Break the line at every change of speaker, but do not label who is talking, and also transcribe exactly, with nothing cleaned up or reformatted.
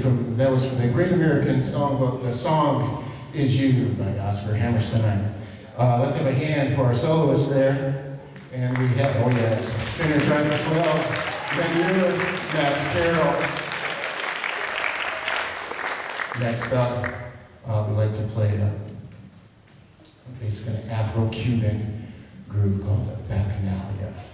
from, that was from the Great American Songbook, The Song Is You by Oscar Hammerstein. Uh, let's have a hand for our soloists there. And we have, oh yes, Fender Driver twelve, Van Max Carroll. Next up, uh, we'd like to play a, basically an Afro-Cuban groove called Bacchanalia.